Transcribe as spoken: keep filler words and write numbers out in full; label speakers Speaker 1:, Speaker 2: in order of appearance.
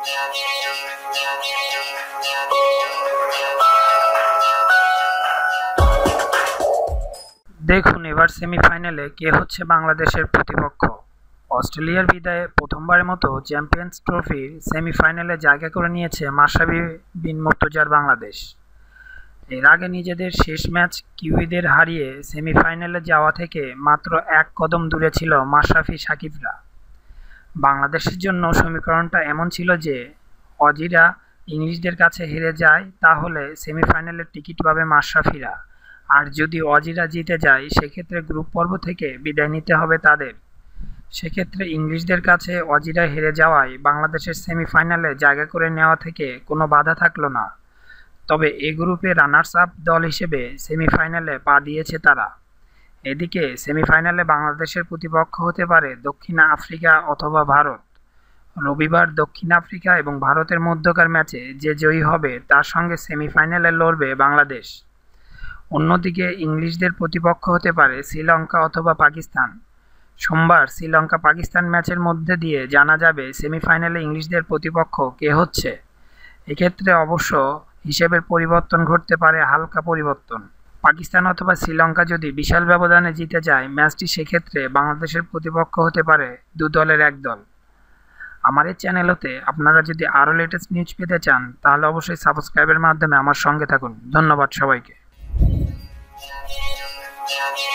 Speaker 1: দেখুন এবার সেমিফাইনালে কে হচ্ছে বাংলাদেশের প্রতিপক্ষ। অস্ট্রেলিয়ার বিদায়ে প্রথমবারের মতো চ্যাম্পিয়ন্স ট্রফির সেমিফাইনালে জায়গা করে নিয়েছে মাশরাফি বিন মুর্তজার বাংলাদেশ। এর আগে নিজেদের শেষ ম্যাচ কিউইদের হারিয়ে সেমিফাইনালে যাওয়া থেকে মাত্র এক কদম দূরে ছিল মাশরাফি সাকিবরা। বাংলাদেশের জন্য সমীকরণটা এমন ছিল যে অজিরা ইংলিশদের কাছে হেরে যায় তাহলে সেমিফাইনালের টিকিট পাবে মাশরাফিরা, আর যদি অজিরা জিতে যায় সেক্ষেত্রে গ্রুপ পর্ব থেকে বিদায় নিতে হবে তাদের। সেক্ষেত্রে ইংলিশদের কাছে অজিরা হেরে যাওয়ায় বাংলাদেশের সেমিফাইনালে জায়গা করে নেওয়া থেকে কোনো বাধা থাকলো না। তবে এ গ্রুপে রানার্স আপ দল হিসেবে সেমিফাইনালে পা দিয়েছে তারা। এদিকে সেমিফাইনালে বাংলাদেশের প্রতিপক্ষ হতে পারে দক্ষিণ আফ্রিকা অথবা ভারত। রবিবার দক্ষিণ আফ্রিকা এবং ভারতের মধ্যকার ম্যাচে যে জয়ী হবে তার সঙ্গে সেমিফাইনালে লড়বে বাংলাদেশ। অন্যদিকে ইংলিশদের প্রতিপক্ষ হতে পারে শ্রীলঙ্কা অথবা পাকিস্তান। সোমবার শ্রীলঙ্কা পাকিস্তান ম্যাচের মধ্যে দিয়ে জানা যাবে সেমিফাইনালে ইংলিশদের প্রতিপক্ষ কে হচ্ছে। এক্ষেত্রে অবশ্য হিসেবের পরিবর্তন ঘটতে পারে, হালকা পরিবর্তন। পাকিস্তান অথবা শ্রীলঙ্কা যদি বিশাল ব্যবধানে জিতে যায় ম্যাচটি, সেক্ষেত্রে বাংলাদেশের প্রতিপক্ষ হতে পারে দু দলের এক দল। আমার এই চ্যানেলতে আপনারা যদি আরও লেটেস্ট নিউজ পেতে চান তাহলে অবশ্যই সাবস্ক্রাইবের মাধ্যমে আমার সঙ্গে থাকুন। ধন্যবাদ সবাইকে।